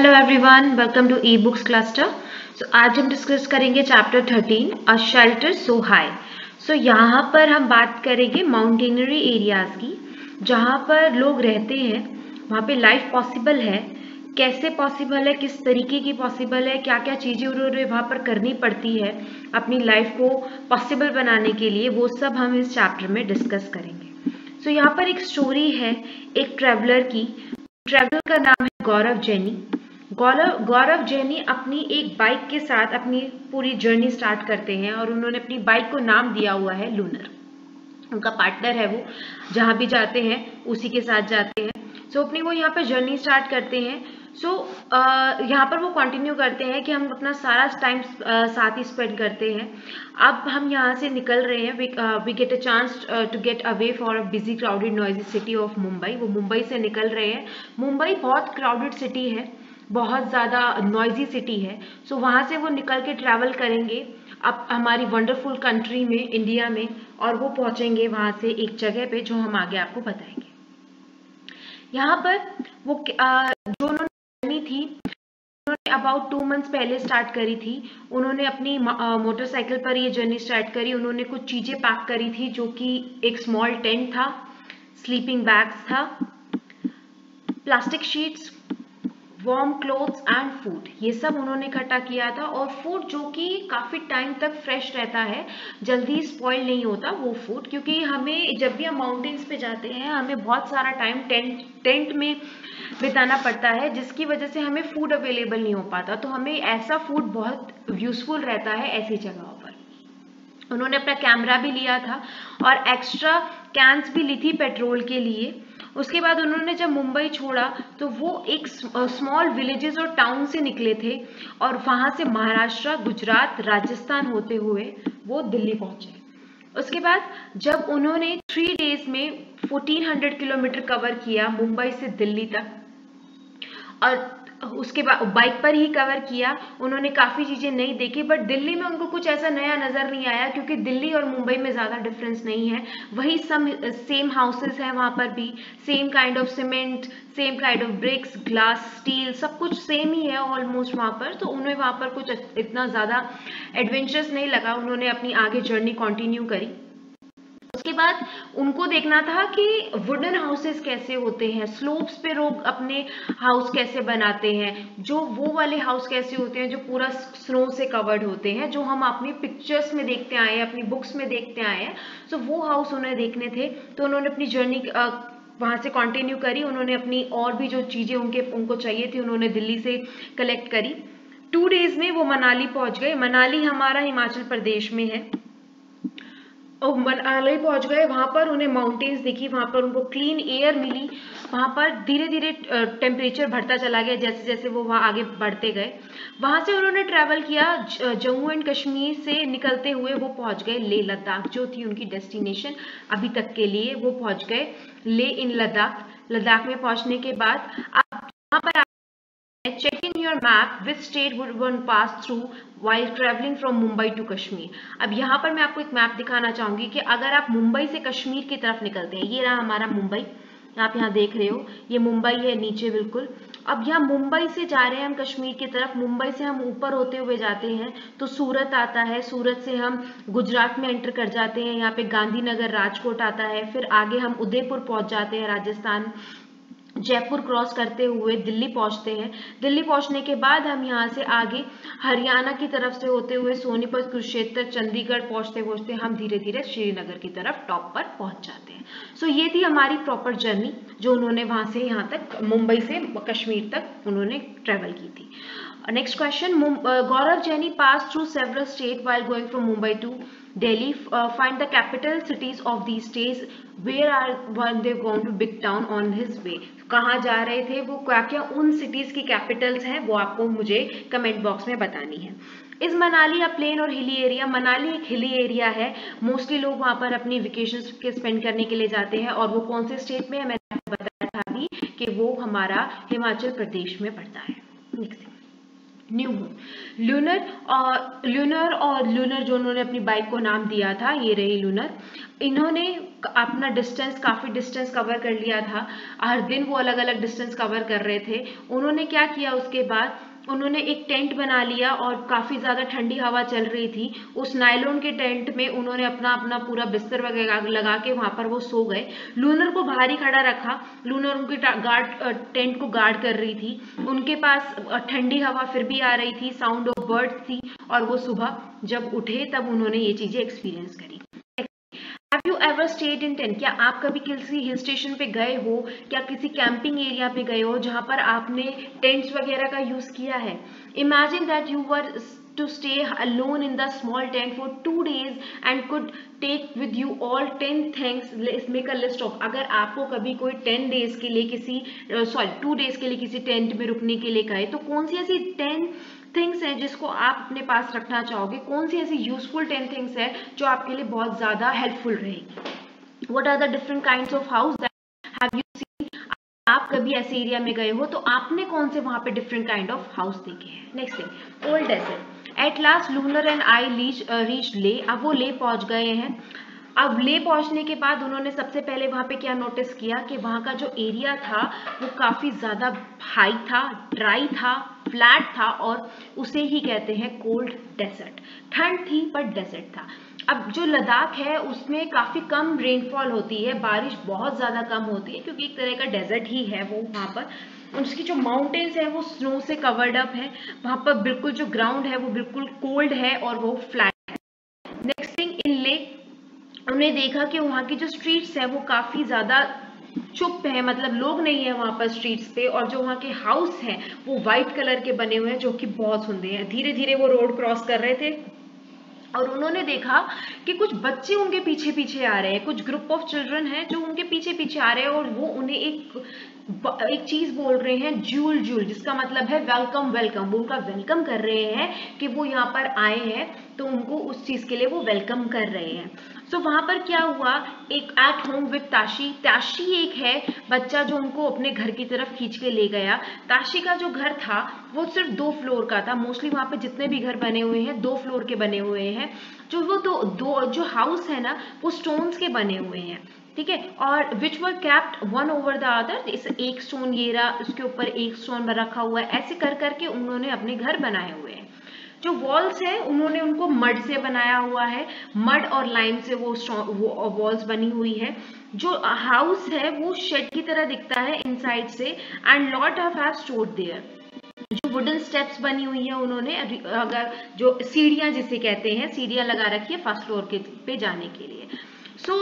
Hello everyone, welcome to e books cluster. So आज हम discuss करेंगे chapter 13 a shelter so high. So यहाँ पर हम बात करेंगे माउंटेनरी एरियाज की, जहाँ पर लोग रहते हैं, वहाँ पे लाइफ पॉसिबल है, कैसे पॉसिबल है, किस तरीके की पॉसिबल है, क्या क्या चीज़ें उन्होंने वहाँ पर करनी पड़ती है अपनी लाइफ को पॉसिबल बनाने के लिए, वो सब हम इस चैप्टर में डिस्कस करेंगे। सो यहाँ पर एक स्टोरी है एक ट्रैवलर की। ट्रैवलर का नाम है गौरव जैनी। गौरव जैनी अपनी एक बाइक के साथ अपनी पूरी जर्नी स्टार्ट करते हैं और उन्होंने अपनी बाइक को नाम दिया हुआ है लूनर। उनका पार्टनर है, वो जहाँ भी जाते हैं उसी के साथ जाते हैं। सो अपनी वो यहाँ पर जर्नी स्टार्ट करते हैं। सो यहाँ पर वो कंटिन्यू करते हैं कि हम अपना सारा टाइम साथ ही स्पेंड करते हैं। अब हम यहाँ से निकल रहे हैं, we get a chance to get away for a busy crowded noisy city of Mumbai. वो मुंबई से निकल रहे हैं। मुंबई बहुत क्राउडेड सिटी है, बहुत ज़्यादा नॉइजी सिटी है। सो वहाँ से वो निकल के ट्रैवल करेंगे अब हमारी वंडरफुल कंट्री में, इंडिया में, और वो पहुँचेंगे वहाँ से एक जगह पे जो हम आगे आपको बताएंगे। यहाँ पर वो जो उन्होंने जर्नी थी, उन्होंने अबाउट 2 मंथ्स पहले स्टार्ट करी थी। उन्होंने अपनी मोटरसाइकिल पर ये जर्नी स्टार्ट करी। उन्होंने कुछ चीज़ें पैक करी थी, जो कि एक स्मॉल टेंट था, स्लीपिंग बैग्स था, plastic sheets, warm clothes and food, ये सब उन्होंने इकट्ठा किया था। और फूड जो कि काफ़ी टाइम तक फ्रेश रहता है, जल्दी स्पॉइल नहीं होता वो फूड, क्योंकि हमें जब भी हम माउंटेन्स पे जाते हैं हमें बहुत सारा टाइम टेंट में बिताना पड़ता है, जिसकी वजह से हमें फूड अवेलेबल नहीं हो पाता। तो हमें ऐसा फूड बहुत यूज़फुल रहता है ऐसी जगहों पर। उन्होंने अपना कैमरा भी लिया था और एक्स्ट्रा कैंस भी ली थी पेट्रोल के लिए। उसके बाद उन्होंने जब मुंबई छोड़ा तो वो एक स्मॉल विलेजेस और टाउन से निकले थे और वहाँ से महाराष्ट्र, गुजरात, राजस्थान होते हुए वो दिल्ली पहुँचे। उसके बाद जब उन्होंने 3 डेज में 1400 किलोमीटर कवर किया मुंबई से दिल्ली तक, और उसके बाद बाइक पर ही कवर किया। उन्होंने काफ़ी चीज़ें नहीं देखी, बट दिल्ली में उनको कुछ ऐसा नया नज़र नहीं आया, क्योंकि दिल्ली और मुंबई में ज़्यादा डिफरेंस नहीं है। वही सेम हाउसेस हैं वहाँ पर भी, same kind of cement, same kind of bricks, glass, steel, सब कुछ सेम ही है ऑलमोस्ट वहाँ पर। तो उन्हें वहाँ पर कुछ इतना ज़्यादा एडवेंचरस नहीं लगा। उन्होंने अपनी आगे जर्नी कंटिन्यू करी। उसके बाद उनको देखना था कि वुडन हाउसेस कैसे होते हैं, स्लोप्स पे लोग अपने हाउस कैसे बनाते हैं, जो वो वाले हाउस कैसे होते हैं जो पूरा स्नो से कवर्ड होते हैं, जो हम अपनी पिक्चर्स में देखते आए हैं, अपनी बुक्स में देखते आए हैं। सो वो हाउस उन्हें देखने थे। तो उन्होंने अपनी जर्नी वहाँ से कंटिन्यू करी। उन्होंने अपनी और भी जो चीज़ें उनको चाहिए थी उन्होंने दिल्ली से कलेक्ट करी। 2 डेज में वो मनाली पहुँच गए। मनाली हमारा हिमाचल प्रदेश में है। मनाली पहुंच गए। वहाँ पर उन्हें माउंटेन्स दिखी, वहाँ पर उनको क्लीन एयर मिली। वहाँ पर धीरे धीरे टेम्परेचर बढ़ता चला गया जैसे जैसे वो वहाँ आगे बढ़ते गए। वहाँ से उन्होंने ट्रैवल किया जम्मू एंड कश्मीर से निकलते हुए वो पहुँच गए लेह लद्दाख, जो थी उनकी डेस्टिनेशन अभी तक के लिए। वो पहुँच गए लेह इन लद्दाख। लद्दाख में पहुँचने के बाद आप वहाँ पर check in your map which state would one pass through while traveling from Mumbai to Kashmir। अब यहाँ पर मैं आपको एक मैप दिखाना चाहूंगी कि अगर आप मुंबई से कश्मीर की तरफ निकलते हैं, ये रहा हमारा मुंबई, आप यहाँ देख रहे हो, ये मुंबई है नीचे बिल्कुल। अब यहाँ मुंबई से जा रहे हैं हम कश्मीर की तरफ। मुंबई से हम ऊपर होते हुए जाते हैं तो सूरत आता है, सूरत से हम गुजरात में एंटर कर जाते हैं, यहाँ पे गांधीनगर, राजकोट आता है, फिर आगे हम उदयपुर पहुंच जाते हैं राजस्थान, जयपुर क्रॉस करते हुए दिल्ली पहुंचते हैं। दिल्ली पहुंचने के बाद हम यहाँ से आगे हरियाणा की तरफ से होते हुए सोनीपत, कुरुक्षेत्र, चंडीगढ़ पहुंचते पहुंचते हम धीरे धीरे श्रीनगर की तरफ टॉप पर पहुंच जाते हैं। सो ये थी हमारी प्रॉपर जर्नी जो उन्होंने वहां से यहाँ तक, मुंबई से कश्मीर तक उन्होंने ट्रेवल की थी। Next question, Gaurav Jain pass through several state while going from Mumbai to Delhi. Find the capital cities of these states. Where are they going to big town on his way? कहाँ जा रहे थे वो, क्या क्या उन सिटीज की कैपिटल्स हैं, वो आपको मुझे कमेंट बॉक्स में बतानी है। इस मनाली या प्लेन और हिली एरिया, मनाली एक हिली एरिया है। मोस्टली लोग वहाँ पर अपनी वेकेशन के स्पेंड करने के लिए जाते हैं। और वो कौन से स्टेट में है, मैंने आपको बताया था अभी कि वो हमारा हिमाचल प्रदेश में पड़ता है। नेक्स्ट, न्यू मून, लूनर जो उन्होंने अपनी बाइक को नाम दिया था, ये रही लूनर। इन्होंने अपना डिस्टेंस, काफ़ी डिस्टेंस कवर कर लिया था। हर दिन वो अलग अलग डिस्टेंस कवर कर रहे थे। उन्होंने क्या किया, उसके बाद उन्होंने एक टेंट बना लिया और काफ़ी ज़्यादा ठंडी हवा चल रही थी। उस नायलॉन के टेंट में उन्होंने अपना अपना पूरा बिस्तर वगैरह लगा के वहाँ पर वो सो गए। लूनर को बाहर ही खड़ा रखा। लूनर उनकी टेंट को गार्ड कर रही थी। उनके पास ठंडी हवा फिर भी आ रही थी, साउंड ऑफ बर्ड्स थी, और वो सुबह जब उठे तब उन्होंने ये चीज़ें एक्सपीरियंस करी। Have you ever stayed in tent? क्या आप कभी किसी हिल स्टेशन पे गए हो, क्या किसी कैंपिंग एरिया पे गए हो जहाँ पर आपने टेंट्स वगैरह का यूज किया है? Imagine that you were to stay alone in the small tent for 2 days and could take with you all 10 things. Let's make a list of, अगर आपको कभी कोई 10 days के लिए किसी 2 days के लिए किसी टेंट में रुकने के लिए गए, तो कौन सी ऐसी 10 थिंग्स हैं जिसको आप अपने पास रखना चाहोगे? कौन सी ऐसी यूजफुल 10 थिंग्स है जो आपके लिए बहुत ज़्यादा हेल्पफुल रहेगी? What are the different kinds of house that have you seen? आप कभी ऐसे एरिया में गए हो तो आपने कौन से वहाँ पे डिफरेंट काइंड ऑफ हाउस देखे हैं? Next thing, old desert. At last Lunar and I reach Leh. अब वो ले पहुँच गए हैं। अब ले पहुंचने के बाद उन्होंने सबसे पहले वहाँ पे क्या नोटिस किया कि वहाँ का जो एरिया था वो काफ़ी ज़्यादा हाई था, ड्राई था, फ्लैट था, और उसे ही कहते हैं कोल्ड डेजर्ट। ठंड थी बट डेजर्ट था। अब जो लद्दाख है उसमें काफ़ी कम रेनफॉल होती है, बारिश बहुत ज़्यादा कम होती है, क्योंकि एक तरह का डेजर्ट ही है वो वहाँ पर। उसकी जो माउंटेन्स है वो स्नो से कवर्ड अप है। वहाँ पर बिल्कुल जो ग्राउंड है वो बिल्कुल कोल्ड है और वो फ्लैट है। नेक्स्ट थिंग, इन ले उन्हें देखा कि वहाँ की जो स्ट्रीट्स है वो काफ़ी ज़्यादा चुप है, मतलब लोग नहीं है वहाँ पर स्ट्रीट्स पे, और जो वहाँ के हाउस हैं वो वाइट कलर के बने हुए हैं जो कि बहुत सुंदर हैं। धीरे धीरे वो रोड क्रॉस कर रहे थे और उन्होंने देखा कि कुछ बच्चे उनके पीछे पीछे आ रहे हैं, कुछ ग्रुप ऑफ चिल्ड्रन हैं जो उनके पीछे पीछे आ रहे हैं, और वो उन्हें एक चीज बोल रहे हैं, जूल जूल, जिसका मतलब है वेलकम वेलकम। वो उनका वेलकम कर रहे हैं कि वो यहाँ पर आए हैं, तो उनको उस चीज के लिए वो वेलकम कर रहे हैं। सो वहां पर क्या हुआ, एक at home with Tashi. Tashi एक है बच्चा जो उनको अपने घर की तरफ खींच के ले गया। ताशी का जो घर था वो सिर्फ 2 फ्लोर का था। मोस्टली वहां पे जितने भी घर बने हुए हैं 2 फ्लोर के बने हुए हैं। जो वो दो जो हाउस है ना वो स्टोन्स के बने हुए हैं, ठीक है, और which were kept one over the other. इस एक स्टोन ये रहा, उसके ऊपर एक स्टोन रखा हुआ है, ऐसे कर करके उन्होंने अपने घर बनाए हुए हैं। जो वॉल्स है उन्होंने उनको मड से बनाया हुआ है, मड और लाइम से वो वॉल्स बनी हुई है। जो हाउस है वो शेड की तरह दिखता है इनसाइड से, and lot of have stored there. जो वुडन स्टेप्स बनी हुई है उन्होंने, अगर जो सीढ़ियां जिसे कहते हैं, सीढ़ियां लगा रखी है फर्स्ट फ्लोर के पे जाने के लिए। सो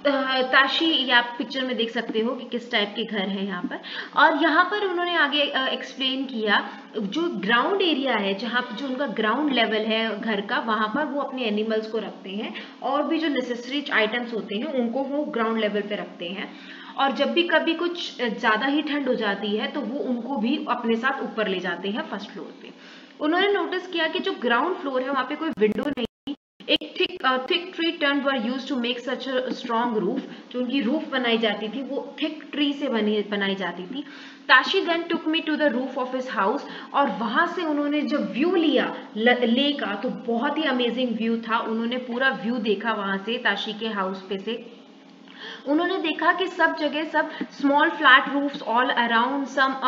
ताशी, ये आप पिक्चर में देख सकते हो कि किस टाइप के घर है यहाँ पर। और यहाँ पर उन्होंने आगे एक्सप्लेन किया जो ग्राउंड एरिया है, जहाँ जो उनका ग्राउंड लेवल है घर का, वहाँ पर वो अपने एनिमल्स को रखते हैं, और भी जो नेसेसरी आइटम्स होते हैं उनको वो ग्राउंड लेवल पे रखते हैं। और जब भी कभी कुछ ज़्यादा ही ठंड हो जाती है तो वो उनको भी अपने साथ ऊपर ले जाते हैं फर्स्ट फ्लोर पे। उन्होंने नोटिस किया कि जो ग्राउंड फ्लोर है वहाँ पे कोई विंडो नहीं, एक thick tree turn were use to make such a strong roof. जो उनकी रूफ बनाई जाती थी वो थिक ट्री से बनाई जाती थी। Tashi then took me to the roof of his house, और वहां से उन्होंने जब व्यू लिया ले का तो बहुत ही अमेजिंग व्यू था। उन्होंने पूरा व्यू देखा वहां से, ताशी के हाउस पे से। उन्होंने देखा कि सब जगह सब small flat roofs all around,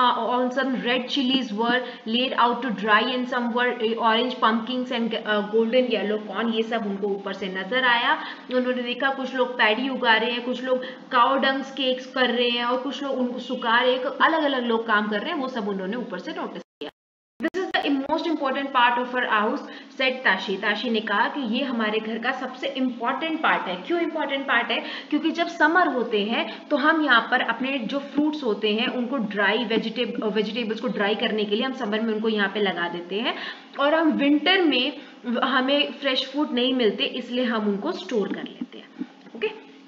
some red chilies were laid out to dry and some were orange pumpkins and golden yellow corn। ये सब उनको ऊपर से नजर आया। उन्होंने देखा कुछ लोग पैडी उगा रहे हैं, कुछ लोग काउ डंग्स केक्स कर रहे हैं, और कुछ लोग उनको सुखा रहे हैं, अलग अलग लोग काम कर रहे हैं, वो सब उन्होंने ऊपर से नोटिस किया। This is the most important part of our house, said Tashi. Tashi ने कहा कि ये हमारे घर का सबसे इम्पोर्टेंट पार्ट है। क्यों इम्पोर्टेंट पार्ट है? क्योंकि जब समर होते हैं तो हम यहाँ पर अपने जो फ्रूट्स होते हैं उनको ड्राई वेजिटेबल्स को ड्राई करने के लिए हम समर में उनको यहाँ पे लगा देते हैं, और हम विंटर में हमें फ्रेश फूड नहीं मिलते, इसलिए हम उनको स्टोर कर लेते हैं। Okay,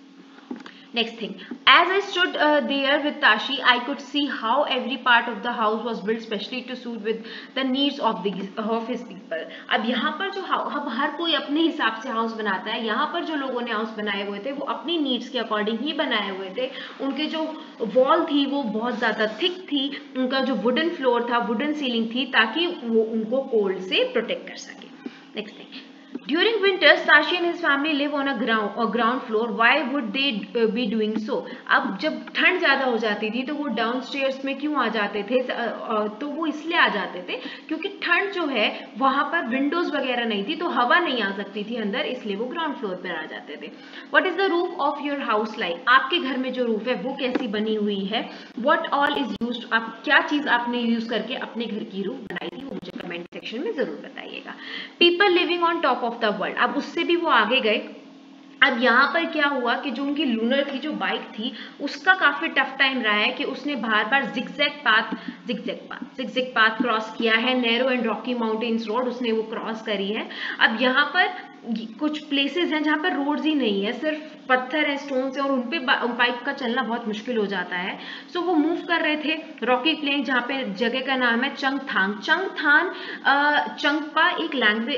next thing, as I stood there with Tashi, I could see how every part of the house was built specially to suit with the needs of his people। अब यहाँ पर जो अब हर कोई अपने हिसाब से हाउस बनाता है। यहाँ पर जो लोगों ने हाउस बनाए हुए थे वो अपनी नीड्स के अकॉर्डिंग ही बनाए हुए थे। उनके जो वॉल थी वो बहुत ज़्यादा थिक थी, उनका जो वुडन फ्लोर था, वुडन सीलिंग थी, ताकि वो उनको कोल्ड से प्रोटेक्ट कर सके। Next thing, During winters, Tashi and his family live on a ground floor. Why would they be doing so? अब जब ठंड ज़्यादा हो जाती थी तो वो डाउन स्टेयर्स में क्यों आ जाते थे? तो वो इसलिए आ जाते थे क्योंकि ठंड जो है वहाँ पर विंडोज वगैरह नहीं थी, तो हवा नहीं आ सकती थी अंदर, इसलिए वो ग्राउंड फ्लोर पर आ जाते थे. What is the roof of your house like? आपके घर में जो रूफ है वो कैसी बनी हुई है? What all is used? आप क्या चीज़ आपने यूज करके अपने घर की रूफ बनाई थी, वो मुझे कमेंट सेक्शन में जरूर बताइएगा. People living on top of the world. अब उससे भी वो आगे गए. अब यहाँ पर क्या हुआ कि जो उनकी लूनर की जो बाइक थी उसका काफी टफ टाइम रहा है कि उसने बार बार जिगजैग पाथ क्रॉस किया है. Narrow and rocky mountains road उसने वो क्रॉस करी है. अब यहाँ पर कुछ प्लेसेस हैं जहाँ पर रोड्स ही नहीं है, सिर्फ पत्थर है, स्टोन्स है, और उनपे बाइक का चलना बहुत मुश्किल हो जाता है. सो वो मूव कर रहे थे रॉकी प्लेन, जहाँ पे जगह का नाम है चंगथांग. चंगपा एक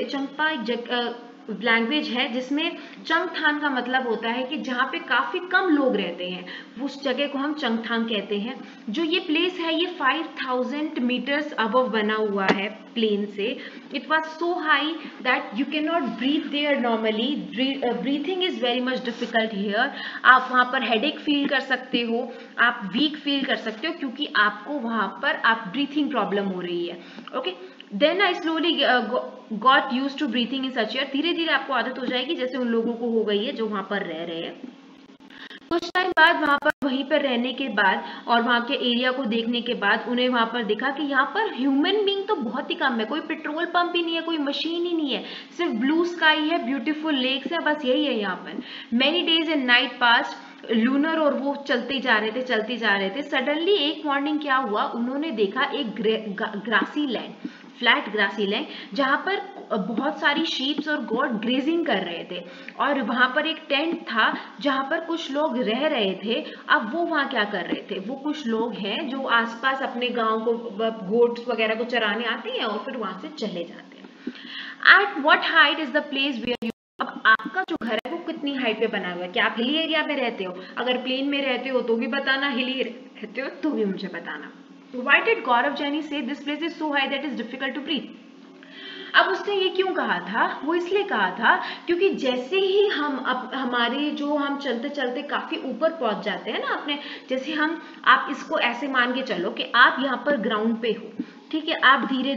लैंग्वेज है जिसमें चंगथान का मतलब होता है कि जहाँ पे काफी कम लोग रहते हैं, उस जगह को हम चंगथांग कहते हैं. जो ये प्लेस है ये 5000 मीटर्स अबव बना हुआ है प्लेन से. It was so high that you can not breathe there normally. Breathing is very much difficult here. आप वहाँ पर हेडेक फील कर सकते हो, आप वीक फील कर सकते हो क्योंकि आपको वहाँ पर आप ब्रीथिंग प्रॉब्लम हो रही है. Okay, then I slowly got use to breathing in such air. धीरे धीरे आपको आदत हो जाएगी जैसे उन लोगों को हो गई है जो वहां पर रह रहे हैं. कुछ टाइम बाद वहां पर वहीं पर रहने के बाद और वहां के एरिया को देखने के बाद उन्हें वहां पर देखा कि यहाँ पर ह्यूमन बीइंग तो बहुत ही कम है. कोई पेट्रोल पंप ही नहीं है, कोई मशीन ही नहीं है, सिर्फ ब्लू स्काई है, ब्यूटीफुल लेक्स है, बस यही है यहाँ पर. Many days and night pass Lunar, और वो चलते जा रहे थे. सडनली एक मॉर्निंग क्या हुआ, उन्होंने देखा एक grassy land, flat grassy land, जहाँ पर बहुत सारी शीप्स और गोट ग्रेजिंग कर रहे थे. और वहां पर एक टेंट था जहाँ पर कुछ लोग रह रहे थे. अब वो वहाँ क्या कर रहे थे, वो कुछ लोग हैं जो आसपास अपने गांव को गोट्स वगैरह को चराने आते हैं और फिर वहां से चले जाते हैं. At what height is the place where you. अब आपका जो घर है वो कितनी हाइट पे बना हुआ है? क्या आप हिली एरिया में रहते हो? अगर प्लेन में रहते हो तो भी बताना, हिली रहते हो तो भी मुझे बताना. Why did Gaurav Jaini say this place is so high that it's difficult to breathe? अब उसने ये क्यों कहा था? वो इसलिए कहा था क्योंकि जैसे ही हमारे जो हम चलते चलते काफी ऊपर पहुंच जाते हैं ना अपने, जैसे आप इसको ऐसे मान के चलो कि आप यहाँ पर ग्राउंड पे हो, ठीक है, आप धीरे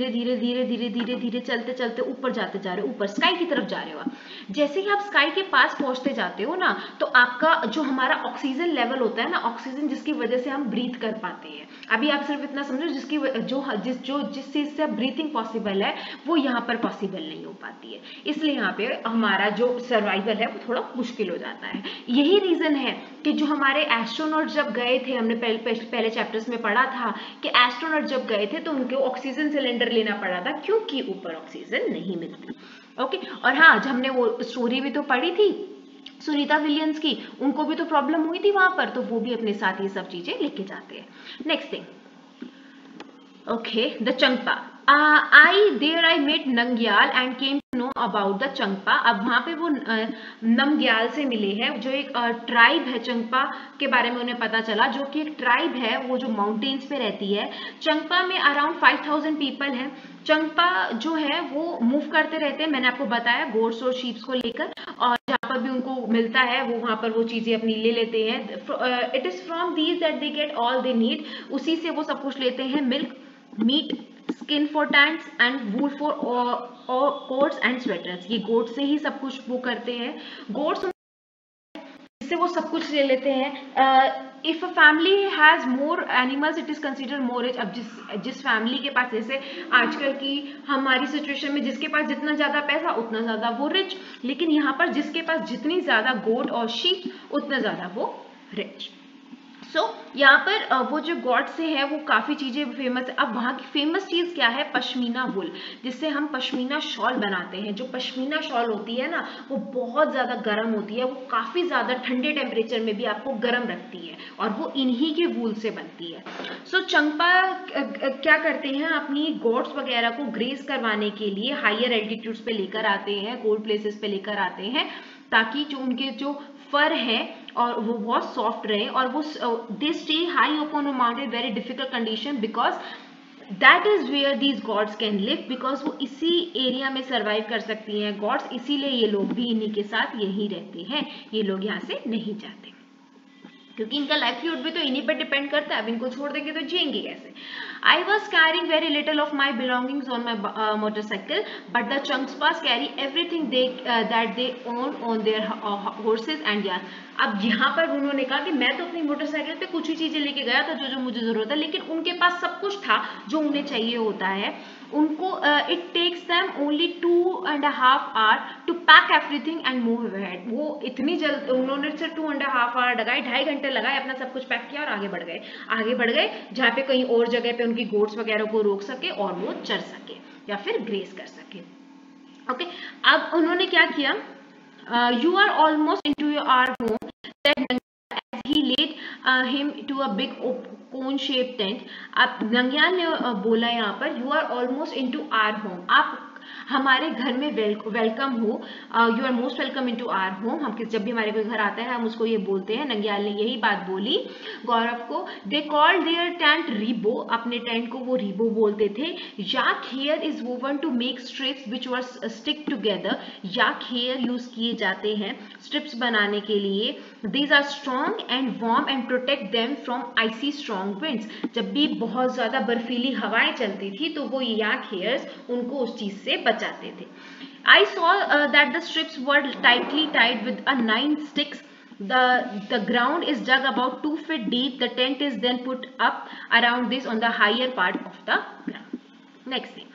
धीरे चलते चलते ऊपर जाते जा रहे हो, ऊपर स्काई की तरफ जा रहे हो. जैसे ही आप स्काई के पास पहुंचते जाते हो ना, तो आपका जो हमारा ऑक्सीजन लेवल होता है ना, ऑक्सीजन जिसकी वजह से हम ब्रीथ कर पाते हैं, अभी आप सिर्फ इतना समझो जिस चीज से ब्रीथिंग पॉसिबल है वो यहाँ पर पॉसिबल नहीं हो पाती है. इसलिए यहाँ पे हमारा जो सर्वाइवल है वो थोड़ा मुश्किल हो जाता है. यही रीजन है कि जो हमारे एस्ट्रोनॉट जब गए थे, हमने पहले चैप्टर्स में पढ़ा था कि एस्ट्रोनॉट जब गए थे तो उनको ऑक्सीजन सिलेंडर लेना पड़ा था क्योंकि ऊपर ऑक्सीजन नहीं मिलती. ओके, और हाँ, आज हमने वो स्टोरी भी तो पढ़ी थी सुनीता विलियम्स की, उनको भी तो प्रॉब्लम हुई थी वहां पर, तो वो भी अपने साथ ये सब चीजें लेके जाते हैं. Next thing, okay, the Changpa. I met Nangyal and came to know about the Changpa. अब वहाँ पे वो नमग्याल से मिले हैं, जो एक ट्राइब है. चंगपा के बारे में उन्हें पता चला, जो कि एक ट्राइब है वो जो माउंटेन्स पे रहती है. चंगपा में अराउंड 5000 पीपल हैं. चंगपा जो है वो मूव करते रहते हैं, मैंने आपको बताया, गोट्स और शीप्स को लेकर, और जहाँ पर भी उनको मिलता है वो वहाँ पर वो चीजें अपनी ले लेते हैं. It is from these that they get all they need. उसी से वो सब कुछ लेते हैं. Milk, meat, skin for tanks and wool for coats and sweaters. ये गोट से ही सब कुछ वो करते हैं. गोट्स से वो सब कुछ ले लेते हैं. If a family has more animals it is consider more rich. अब जिस फैमिली के पास, जैसे आजकल की हमारी सिचुएशन में जिसके पास जितना ज्यादा पैसा उतना ज्यादा वो रिच, लेकिन यहाँ पर जिसके पास जितनी ज्यादा गोट और शीप उतना ज्यादा वो रिच. सो यहाँ पर वो जो गॉड से है वो काफ़ी चीज़ें फेमस है. अब वहाँ की फेमस चीज़ क्या है? पश्मीना वुल, जिससे हम पश्मीना शॉल बनाते हैं. जो पश्मीना शॉल होती है ना वो बहुत ज़्यादा गर्म होती है, वो काफ़ी ज़्यादा ठंडे टेम्परेचर में भी आपको गर्म रखती है, और वो इन्हीं के वूल से बनती है. सो चंगपा क्या करते हैं, अपनी गोट्स वगैरह को ग्रेज करवाने के लिए हायर एल्टीट्यूड्स पे लेकर आते हैं, कोल्ड प्लेसेस पे लेकर आते हैं, ताकि जो उनके जो फर है और वो बहुत सॉफ्ट रहे, और वो they stay high upon a mountain very difficult condition, because that is where these gods can live, because वो इसी एरिया में सर्वाइव कर सकती हैं गॉड्स, इसीलिए ये लोग भी इन्हीं के साथ यहीं रहते हैं, ये लोग यहाँ से नहीं जाते क्योंकि इनका लाइवलीहुड भी तो इन्हीं पर डिपेंड करता है, अब इनको छोड़ देंगे तो जिएंगे कैसे। I was carrying very little of my belongings on my motorcycle, but the Changspas carry everything that they own on their horses and yachts. अब यहाँ पर उन्होंने कहा कि मैं तो अपनी मोटरसाइकिल पे कुछ ही चीजें लेके गया था जो जो मुझे जरूरत है, लेकिन उनके पास सब कुछ था जो उन्हें चाहिए होता है। उनको it takes them only 2.5 hours to pack everything and move ahead. वो इतनी जल्द उन्होंने सिर्फ 2.5 hours लगाए, 2.5 घंटे लगाए, अपना सब कुछ पैक किया और आगे बढ़ गए जहाँ पे कहीं और जगह पे उनकी गोट्स वगैरह को रोक सके और वो चर सके या फिर ग्रेस कर सके। ओके, अब उन्होंने क्या किया, you are almost into our home as he led him to a big cone shaped tent। अब नंग्याल ने बोला यहाँ पर you are almost into our home, आप हमारे घर में वेलकम हो, you are most welcome into our home. हम जब भी हमारे कोई घर आता है हम उसको ये बोलते हैं, नंग्याल ने यही बात बोली गौरव को। They called their tent rebo, अपने टेंट को वो रीबो बोलते थे। Yak hair is woven to make strips which were stick together, yak hair use किए जाते हैं स्ट्रिप्स बनाने के लिए। These are strong and warm and protect them from icy strong winds, जब भी बहुत ज्यादा बर्फीली हवाएं चलती थी तो वो याक हेयर्स उनको उस चीज से बचाते थे। I saw that the strips were tightly tied with 9 sticks. The ground is dug about 2 feet deep. The tent is then put up around this on the higher part of the ground. Next thing.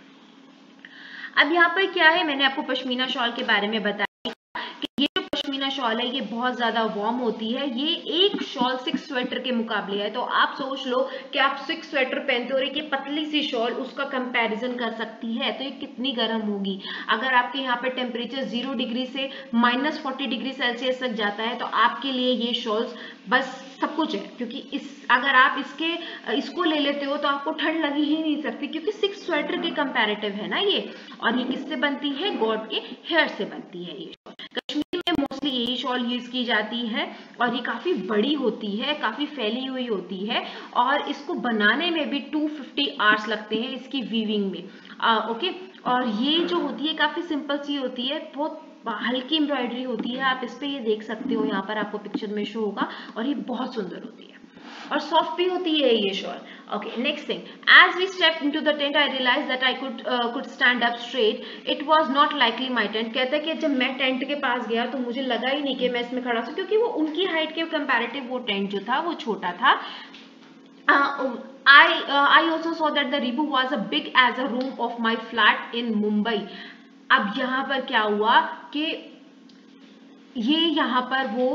अब यहाँ पर क्या है, मैंने आपको pashmina shawl के बारे में बताया कि ये जो पश्मीना शॉल है ये बहुत ज्यादा वार्म होती है। ये एक शॉल 6 स्वेटर के मुकाबले है, तो आप सोच लो कि आप 6 स्वेटर पहनते हो और एक पतली सी शॉल उसका कंपैरिजन कर सकती है तो ये कितनी गर्म होगी। अगर आपके यहाँ पे टेम्परेचर 0 डिग्री से -40 डिग्री सेल्सियस तक जाता है तो आपके लिए ये शॉल्स बस सब कुछ है, क्योंकि अगर आप इसको ले लेते हो तो आपको ठंड लगी ही नहीं सकती, क्योंकि 6 स्वेटर के कंपैरेटिव है ना ये। और ये किससे बनती है, गॉड के हेयर से बनती है ये शॉल। कश्मीर में मोस्टली यही शॉल यूज की जाती है और ये काफी बड़ी होती है, काफी फैली हुई होती है और इसको बनाने में भी 250 आवर्स लगते हैं इसकी वीविंग में। ओके, और ये जो होती है काफी सिंपल सी होती है, बहुत हल्की एम्ब्रॉयडरी होती है। आप इस पे ये देख सकते हो, यहाँ पर आपको पिक्चर में शो होगा, और ये बहुत सुंदर होती है और सॉफ्ट भी होती है ये shawl. Okay, next thing, as we step into the tent I realize that I could stand up straight, it was not likely my tent. कहता है कि जब मैं टेंट के पास गया तो मुझे लगा ही नहीं कि मैं इसमें खड़ा हूं, क्योंकि वो उनकी हाइट के कंपैरेटिव वो टेंट जो था वो छोटा था। I also saw that the Rebu was as big as a room of my flat in Mumbai। अब यहाँ पर क्या हुआ कि ये यहाँ पर वो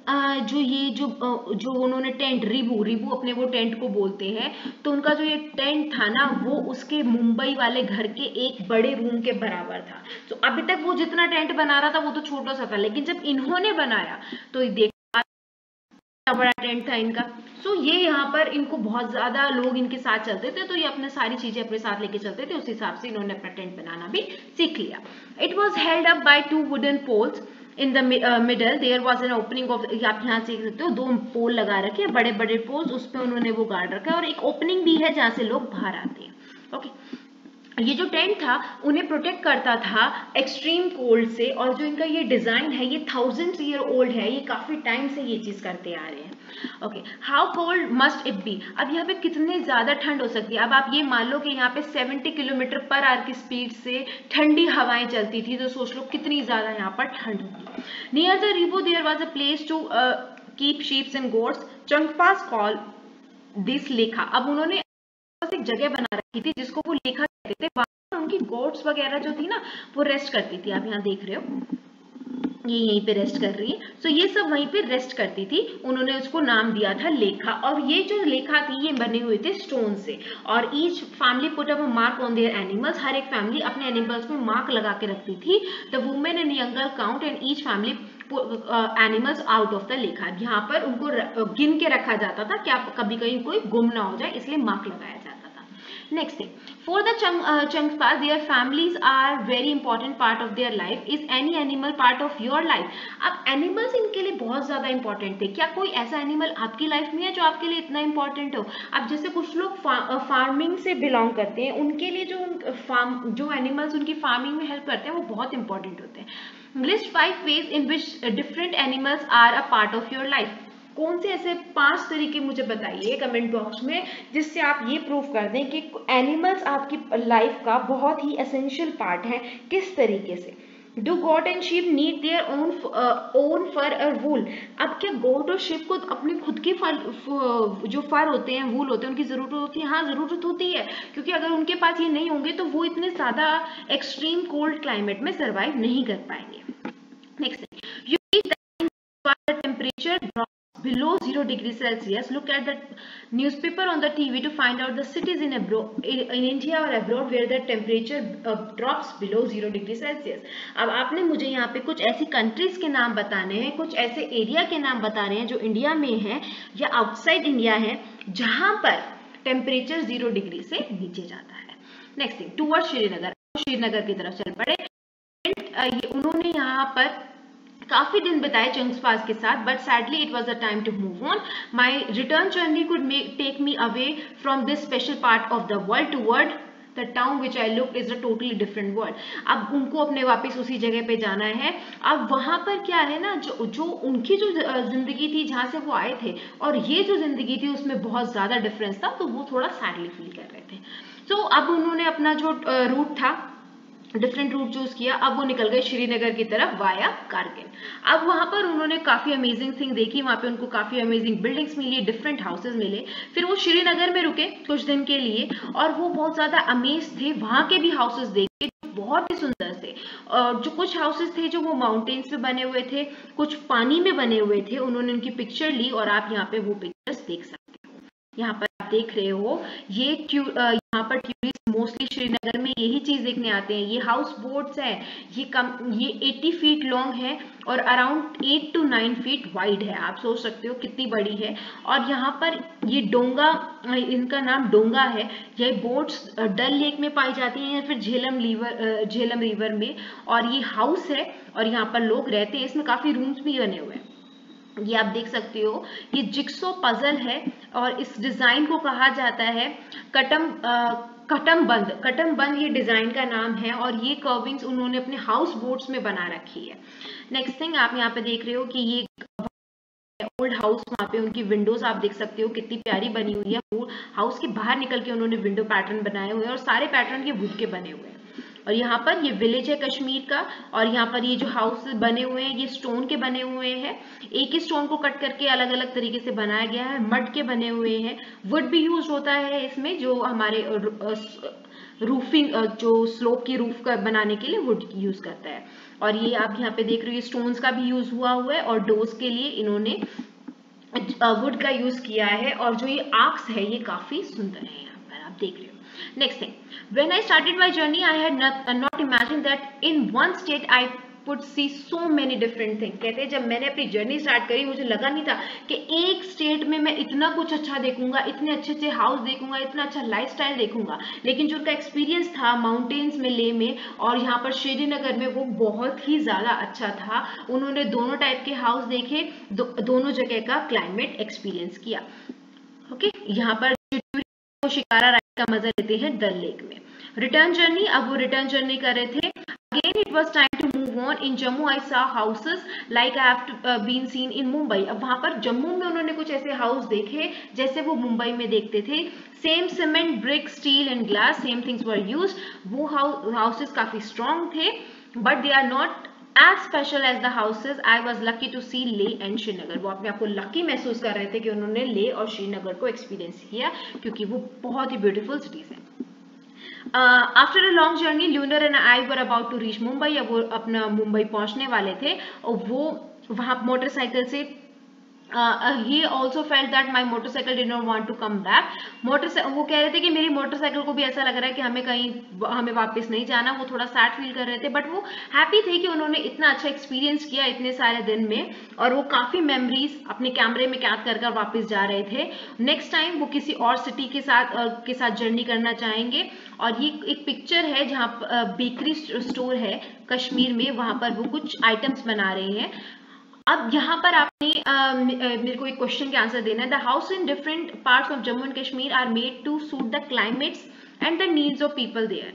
जो उन्होंने टेंट रिबू अपने वो टेंट को बोलते हैं, तो उनका जो ये टेंट था ना वो उसके मुंबई वाले घर के एक बड़े रूम के बराबर था। तो अभी तक वो जितना टेंट बना रहा था वो तो छोटा सा था, लेकिन जब इन्होंने बनाया तो देखा बड़ा टेंट था इनका। सो ये यहाँ पर इनको बहुत ज्यादा लोग इनके साथ चलते थे तो ये अपने सारी चीजें अपने साथ लेके चलते थे, उस हिसाब से इन्होंने अपना टेंट बनाना भी सीख लिया। It was held up by 2 wooden poles in the middle, there was an opening of, आप यहाँ से देख सकते हो 2 पोल लगा रखे, बड़े बड़े पोल्स, उस पर उन्होंने वो गार्ड रखा है और एक ओपनिंग भी है जहाँ से लोग बाहर आते हैं। ओके, ये जो टेंट था उन्हें प्रोटेक्ट करता था एक्सट्रीम कोल्ड से, और जो इनका ये डिजाइन है ये 1000 ईयर ओल्ड है, ये काफी टाइम से ये चीज करते आ रहे हैं। Okay, how cold must it be, अब यहाँ पे कितने ज्यादा ठंड हो सकती है। अब आप ये मान लो कि यहाँ पे 70 किलोमीटर पर आवर की स्पीड से ठंडी हवाएं चलती थी, तो सोच लो कितनी ज्यादा यहाँ पर ठंड होगी। Near the rebo there was a place to keep sheeps and goats, Changpas call this lekha. अब उन्होंने एक जगह बना रखी थी जिसको वो लेखा कहते थे, वहां उनकी गोट्स वगैरह जो थी ना वो रेस्ट करती थी। आप यहाँ देख रहे हो ये यहीं पे रेस्ट कर रही है, सो ये सब वहीं पे रेस्ट करती थी, उन्होंने उसको नाम दिया था लेखा। और ये जो लेखा थी ये बने हुए थे स्टोन से, और each family put up a mark on their animals, हर एक फैमिली अपने एनिमल्स में मार्क लगा के रखती थी। The women and younger count and each family animals out of the lekha, यहाँ पर उनको गिन के रखा जाता था क्या कभी कहीं कोई गुम ना हो जाए, इसलिए मार्क लगाया जाता था। Next thing, for the Changpas their families are very important part of their life. Is any animal part of your life? अब एनिमल्स इनके लिए बहुत ज्यादा इंपॉर्टेंट थे. क्या कोई ऐसा एनिमल आपकी लाइफ में है जो आपके लिए इतना इंपॉर्टेंट हो? अब जैसे कुछ लोग फार्मिंग से बिलोंग करते हैं, उनके लिए जो एनिमल्स उनकी फार्मिंग में हेल्प करते हैं वो बहुत इंपॉर्टेंट होते हैं. List 5 ways in which different animals are a part of your life. कौन से ऐसे 5 तरीके मुझे बताइए कमेंट बॉक्स में जिससे आप ये प्रूव कर दें कि एनिमल्स आपकी लाइफ का बहुत ही एसेंशियल पार्ट है. किस तरीके से? Do goat and sheep need their own fur और वूल? अब क्या गोट और शीप को अपने खुद के जो फर होते हैं, वूल होते हैं, उनकी जरूरत होती है? हाँ, जरूरत होती है, क्योंकि अगर उनके पास ये नहीं होंगे तो वो इतने ज्यादा एक्सट्रीम कोल्ड क्लाइमेट में सर्वाइव नहीं कर पाएंगे. Next, you read that the temperature drops below 0 degrees Celsius. Look at the newspaper on the TV to find out the cities in India or abroad where the temperature drops below 0 degrees Celsius. अब आपने मुझे यहाँ पे कुछ ऐसी countries के नाम बताने हैं, कुछ ऐसे एरिया के नाम बताने हैं जो इंडिया में है या आउटसाइड इंडिया है जहां पर टेम्परेचर 0 डिग्री से नीचे जाता है. नेक्स्ट थिंग, टूवर्ड श्रीनगर की तरफ चल पड़े. उन्होंने यहाँ पर काफी दिन बिताए चंगपास के साथ, but sadly it was the time to move on. My return journey could take me away from this special part of the world toward the town which I look is a totally different world. अब उनको अपने वापस उसी जगह पे जाना है. अब वहां पर क्या है ना, जो उनकी जो जिंदगी थी जहां से वो आए थे और ये जो जिंदगी थी उसमें बहुत ज्यादा डिफरेंस था, तो वो थोड़ा सैडली फील कर रहे थे. तो अब उन्होंने अपना जो रूट था, डिफरेंट रूट चूज किया. अब वो निकल गए श्रीनगर की तरफ वाया कारगिल. अब वहां पर उन्होंने काफी अमेजिंग थिंग देखी. वहां पे उनको काफी अमेजिंग बिल्डिंग्स मिली, डिफरेंट हाउसेस मिले. फिर वो श्रीनगर में रुके कुछ दिन के लिए और वो बहुत ज्यादा अमेज थे. वहां के भी हाउसेस देखे बहुत ही सुंदर थे. जो कुछ हाउसेस थे जो वो माउंटेन्स पे बने हुए थे, कुछ पानी में बने हुए थे. उन्होंने उनकी पिक्चर ली और आप यहाँ पे वो पिक्चर्स देख सकते हो. यहाँ पर आप देख रहे हो ये यहाँ पर टूरिस्ट मोस्टली श्रीनगर में यही चीज देखने आते हैं. ये हाउस बोट्स हैं. ये 80 फीट लॉन्ग है और अराउंड 8 to 9 फीट वाइड है. आप सोच सकते हो कितनी बड़ी है. और यहाँ पर ये डोंगा, इनका नाम डोंगा है. ये बोट्स डल लेक में पाई जाती हैं या फिर झेलम रिवर में. और ये हाउस है और यहाँ पर लोग रहते हैं. इसमें काफी रूम्स भी बने हुए हैं. ये आप देख सकते हो, ये जिक्सो पजल है और इस डिजाइन को कहा जाता है कटम बंद ये डिजाइन का नाम है. और ये कर्विंग्स उन्होंने अपने हाउस बोट्स में बना रखी है. नेक्स्ट थिंग, आप यहाँ पे देख रहे हो कि ये ओल्ड हाउस, वहाँ पे उनकी विंडोज आप देख सकते हो कितनी प्यारी बनी हुई है. हाउस के बाहर निकल के उन्होंने विंडो पैटर्न बनाए हुए हैं और सारे पैटर्न ये वुड के बने हुए हैं. और यहाँ पर ये विलेज है कश्मीर का. और यहाँ पर ये जो हाउस बने हुए हैं ये स्टोन के बने हुए हैं. एक ही स्टोन को कट करके अलग अलग तरीके से बनाया गया है. मड के बने हुए हैं. वुड भी यूज होता है इसमें, जो हमारे रूफिंग, जो स्लोप की रूफ का बनाने के लिए वुड यूज करता है. और ये आप यहाँ पे देख रहे हो स्टोन्स का भी यूज हुआ है और डोर्स के लिए इन्होंने वुड का यूज किया है. और जो ये आर्क्स है ये काफी सुंदर है. यहाँ पर आप देख रहे हो. Next thing, when I started my journey, I had not imagined that in one state I would see so many different things. कहते हैं जब मैंने अपनी जर्नी स्टार्ट करी मुझे लगा नहीं था कि एक स्टेट में मैं इतना कुछ अच्छा देखूंगा, इतने अच्छे अच्छे हाउस देखूंगा, इतना अच्छा लाइफस्टाइल देखूंगा. लेकिन जो उनका एक्सपीरियंस था माउंटेन्स में, ले में और यहाँ पर श्रीनगर में, वो बहुत ही ज्यादा अच्छा था. उन्होंने दोनों टाइप के हाउस देखे, दोनों जगह का क्लाइमेट एक्सपीरियंस किया. ओके, यहाँ पर शिकारा राइड का मजा लेते हैं डल लेक में. रिटर्न जर्नी, अब वो रिटर्न जर्नी कर रहे थे. Again it was time to move on. In Jammu I saw houses like I have been seen in Mumbai. अब वहां पर जम्मू में उन्होंने कुछ ऐसे हाउस देखे जैसे वो मुंबई में देखते थे. Same cement, brick, steel and glass, same things were used. वो हाउसेस काफी स्ट्रॉन्ग थे but they are not as special as the houses I was lucky to see Leh and Srinagar. वो अपने आप को लकी महसूस कर रहे थे कि उन्होंने ले और श्रीनगर को एक्सपीरियंस किया क्योंकि वो बहुत ही ब्यूटीफुल सिटीज हैं. After a long journey Lunar and I were about to reach Mumbai. अब वो अपना मुंबई पहुंचने वाले थे और वो वहां मोटरसाइकिल से he also felt that my motorcycle did not want to come back. वो कह रहे थे कि मेरी मोटरसाइकिल को भी ऐसा लग रहा है कि हमें वापस नहीं जाना। वो थोड़ा सैड फील कर रहे थे, बट वो हैप्पी थे कि उन्होंने इतना अच्छा एक्सपीरियंस किया इतने सारे दिन में, और वो काफी मेमोरीज अपने कैमरे में कैद कर वापस जा रहे थे। नेक्स्ट टाइम वो किसी और सिटी के साथ जर्नी करना चाहेंगे। और ये एक पिक्चर है जहाँ बेकरी स्टोर है कश्मीर में, वहां पर वो कुछ आइटम्स बना रहे हैं। अब यहाँ पर आपने मेरे को एक क्वेश्चन के आंसर देना है। The house in different parts of Jammu and Kashmir are made to suit the climates and the needs of people there.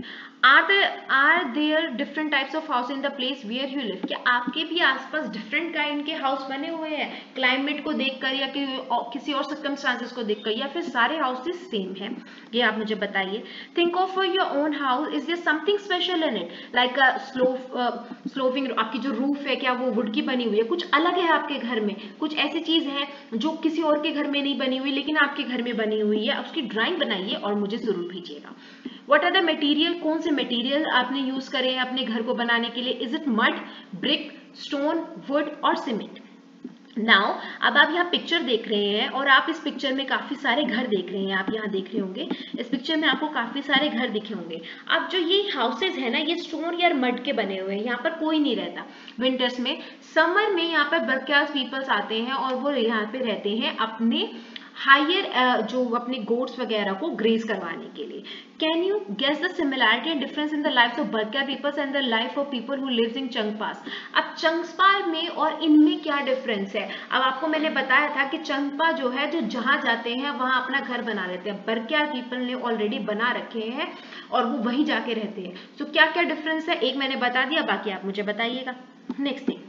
Are there different types of house in the place where you live? क्या आपके भी आसपास different kind के house बने हुए हैं climate को देखकर, या किसी और सर्कमस्टांसेस को देखकर, या फिर सारे हाउसेस सेम हैं? ये आप मुझे बताइए। Think of your own house, is there something special in it, like sloping, आपकी जो रूफ है क्या वो वुड की बनी हुई है, कुछ अलग है आपके घर में, कुछ ऐसी चीज है जो किसी और के घर में नहीं बनी हुई लेकिन आपके घर में बनी हुई है, उसकी ड्राइंग बनाइए और मुझे जरूर भेजिएगा। What are the material, कौन से मटेरियल आपने यूज करे हैं अपने घर को बनाने के लिए? Is it mud, brick, stone, wood और सीमेंट? नाउ अब आप यहाँ पिक्चर देख रहे हैं और आप इस पिक्चर में काफी सारे घर देख रहे हैं। आप यहाँ देख रहे होंगे इस पिक्चर में आपको काफी सारे घर दिखे होंगे। अब जो ये हाउसेज है ना, ये स्टोन या मड के बने हुए हैं, यहाँ पर कोई नहीं रहता विंटर्स में। समर में यहाँ पर बर्क्यास पीपल्स आते हैं और वो यहाँ पे रहते हैं अपने हायर जो अपने गोट्स वगैरह को ग्रेज करवाने के लिए। Can you guess the similarity and difference in the life of Barkya peoples and the life of people who lives in Changpas? अब चंगपास में और इनमें क्या डिफरेंस है? अब आपको मैंने बताया था कि चंगपा जो है, जो जहां जाते हैं वहां अपना घर बना लेते हैं, बर्क्या पीपल ने ऑलरेडी बना रखे हैं और वो वहीं जाके रहते हैं। तो क्या क्या डिफरेंस है, एक मैंने बता दिया, बाकी आप मुझे बताइएगा। Next thing,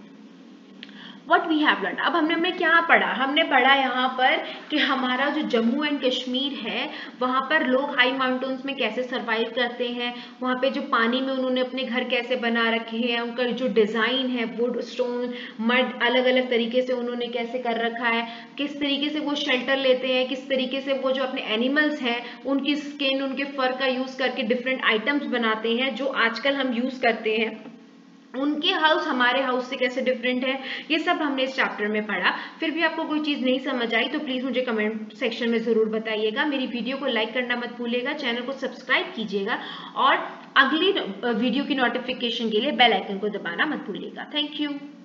What we have learned, अब हमने क्या पढ़ा? हमने पढ़ा यहाँ पर कि हमारा जो जम्मू एंड कश्मीर है वहाँ पर लोग हाई माउंटेन्स में कैसे सरवाइव करते हैं, वहाँ पे जो पानी में उन्होंने अपने घर कैसे बना रखे हैं, उनका जो डिजाइन है वुड, स्टोन, मड, अलग अलग तरीके से उन्होंने कैसे कर रखा है, किस तरीके से वो शेल्टर लेते हैं, किस तरीके से वो जो अपने एनिमल्स हैं उनकी स्किन, उनके फर का यूज करके डिफरेंट आइटम्स बनाते हैं जो आजकल हम यूज करते हैं, उनके हाउस हमारे हाउस से कैसे डिफरेंट है, ये सब हमने इस चैप्टर में पढ़ा। फिर भी आपको कोई चीज नहीं समझ आई तो प्लीज मुझे कमेंट सेक्शन में जरूर बताइएगा। मेरी वीडियो को लाइक करना मत भूलिएगा, चैनल को सब्सक्राइब कीजिएगा और अगली वीडियो की नोटिफिकेशन के लिए बेल आइकन को दबाना मत भूलिएगा। Thank you.